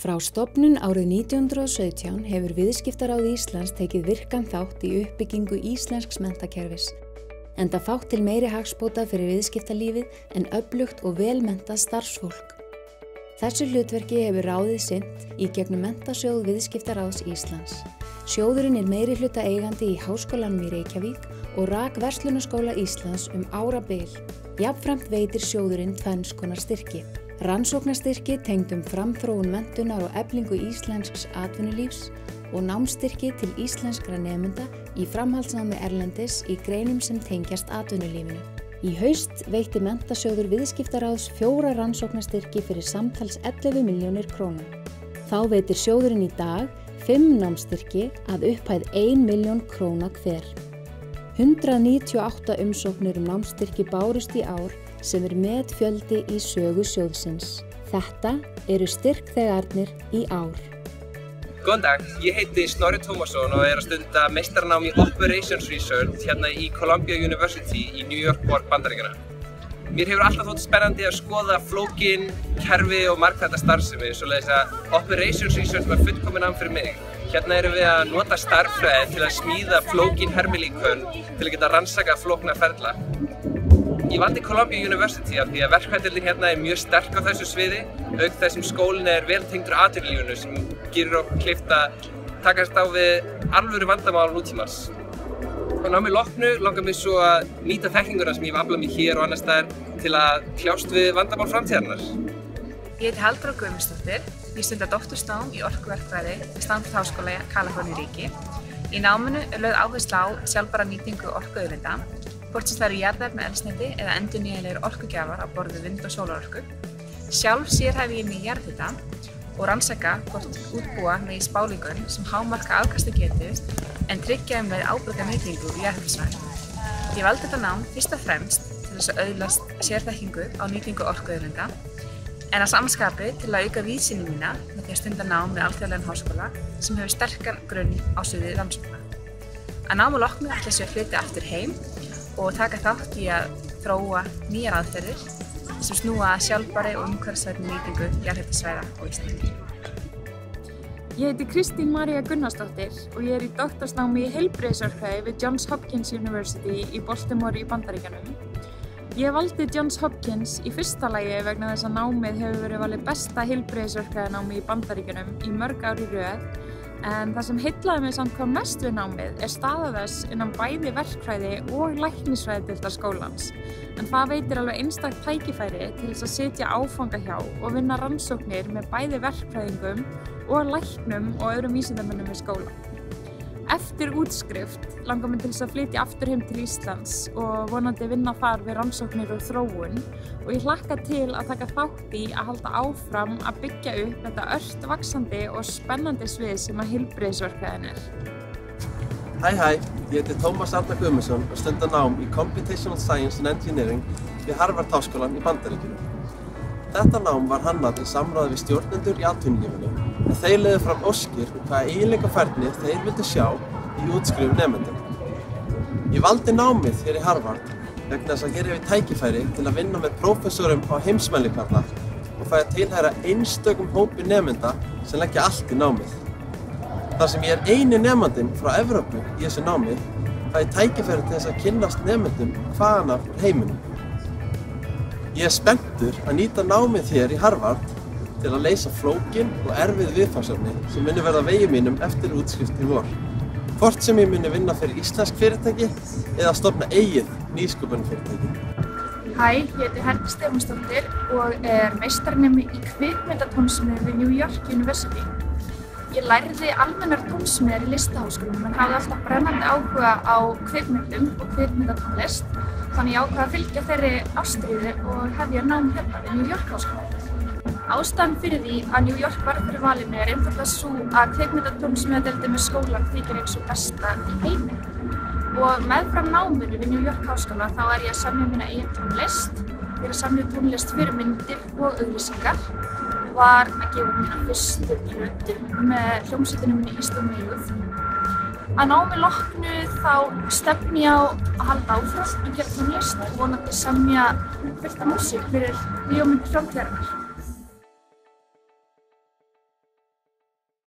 Frá stofnun árið 1917 hefur Viðskiptaráð Íslands tekið virkan þátt í uppbyggingu íslensks menntakerfis, enda fátt til meiri hagsbóta fyrir viðskiptalífið en öflugt og vel menntað starfsfólk. Þessu hlutverki hefur ráðið sinnt í gegnum Menntasjóð Viðskiptaráðs Íslands. Sjóðurinn er meirihluta eigandi í Háskólanum í Reykjavík og rak Verslunarskóla Íslands árabil. Jafnframt veitir sjóðurinn tvenns konar styrki. Rannsóknarstyrki tengdum framþróun menntunar og eflingu íslensks atvinnulífs og námsstyrki til íslenskra nemenda í framhaldsnámi erlendis í greinum sem tengjast atvinnulífinu. Í haust veitti Menntasjóður Viðskiptaráðs 4 rannsóknarstyrki fyrir samtals 11 milljónir króna. Þá veitir sjóðurinn í dag 5 námsstyrki að upphæð 1 milljón króna hver. 198 umsóknir námsstyrki bárust í ár sem metfjöldi í sögu sjóðsins. Þetta eru styrkþegarnir í ár. Góðan dag, ég heiti Snorri Tómasson og að stunda meistaranám í Operations Research hérna í Columbia University í New York borg Bandaríkjanna. Mér hefur alltaf þótt spennandi að skoða flókin, kerfi og margþætta starfsemi, svoleiðis að Operations Research var fullkomin nám fyrir mig. Hérna erum við að nota stærðfræði til að smíða flókin hermilíkön til að geta rannsaka flókna ferla. Ég valdi Columbia University af því að verkfræðideildin hérna er mjög sterk á þessu sviði, auk þess sem skólinn er vel tengdur atvinnulífinu sem gerir okkur kleift að takast á við alvöru vandamál nútímans. Á námi loknu langar mig svo að nýta þekkinguna sem ég hef aflað mig hér og annars staðar til að kljást við vandamál framtíðarinnar. Ég heiti Halldóra Guðmundsdóttir. Ég stunda doktorsnám í orkuverkfræði við Stanford Háskóla í Kaliforníu-ríki. Í náminu er lögð áhersla á sjálfbæra nýtingu orkuauðlinda, hvort sem það eru jarðefnaeldsneyti eða endurnýjanlegir orkugjafar á borð við vind- og sólarorku. Sjálf sérhæfi ég mig í jarðhita og rannsaka hvort útbúa megi spálíkön sem hámarka afkastagetu en tryggja leið ábyrga nýtingu í jarðhitasvæðum. Ég valdi þetta nám fyrst og fremst til þess að öðlast sérþekkingu á nýtingu orkuauðlinda, en að sama skapi til að auka víðsýni mína með því að stunda nám við alþjóðlegan háskóla sem hefur sterkan grunn á sviði rannsókna. Að námi loknu ætla ég að flytja aftur heim og taka þátt í að þróa nýjar aðferðir sem snúa að sjálfbærri og umhverfisvænni nýtingu jarðhitasvæða á Íslandi. Ég heiti Kristín María Gunnarsdóttir og ég er í doktorsnámi í heilbrigðisverkfræði við Johns Hopkins University í Baltimore í Bandaríkjunum. Ég valdi Johns Hopkins í fyrsta lagi vegna þess að námið hefur verið valið besta heilbrigðisverkfræðinámi í Bandaríkjunum í mörg ár í röð, en það sem heillaði mig samt hvað mest við námið er staða þess innan bæði verkfræði og læknisfræðideildar skólans. En það veitir alveg einstakt tækifæri til þess að sitja áfanga hjá og vinna rannsóknir með bæði verkfræðingum og læknum og öðrum vísindamönnum við skólann. Eftir útskrift langar mig til þess að flytja aftur heim til Íslands og vonandi vinna þar við rannsóknir og þróun og ég hlakka til að taka þátt í að halda áfram að byggja upp þetta ört vaxandi og spennandi svið sem að heilbrigðisverkfræðin er. Hæ, ég heiti Tómas Arnar Guðmundsson og stunda nám í Computational Science and Engineering við Harvard Háskólann í Bandaríkjunum. Þetta nám var hannað í samráði við stjórnendur í atvinnulífinu en þeir lögðu fram óskir hvaða eiginleikafærni þeir vildu sjá í útskrifum nemendum. Ég valdi námið hér í Harvard vegna þess að hér hef ég tækifæri til að vinna með prófessorum á heimsmælikvarða og fæ að tilheyra einstökum hópi nemenda sem leggja allt í námið. Þar sem ég er eini nemandinn frá Evrópu í þessu námi fæ ég tækifæri til þess að kynnast nemendum hvaðan af heiminum. Ég er spenntur að nýta námið hér í Harvard til að leysa flókin og erfið viðfangsefni sem muni verða vegi mínum eftir útskrift í vor. Hvort sem ég muni vinna fyrir íslensk fyrirtæki eða stofna eigið nýsköpunarfyrirtæki. Hæ, ég heiti Helga Stefánsdóttir og er meistaranemi í kvikmyndatónsmíði við New York University. Ég lærði almennar tónsmíðar í Listaháskólanum en hafði alltaf brennandi áhuga á kvikmyndum og kvikmyndatónlist, þannig ég ákvað að fylgja þeirri ástríðu og hefja nám hérna við New York Háskóla. Ástæðan fyrir því að New York varð fyrir valinu er einfaldlega sú að kvikmyndatónsmíðadeildin við skólann þykir eins og besta í heimi. Og meðfram náminu við New York Háskóla þá er ég að semja mína eigin tónlist. Ég er að semja tónlist fyrir myndir og auglýsingar. Var að gefa mína fyrstu plötu með hljómsveitinni minni Ísland Youth. Að námi loknu þá stefni ég á að halda áfram að gera tónlist og vonandi semja fullt af músík fyrir bíómyndir framtíðarinnar.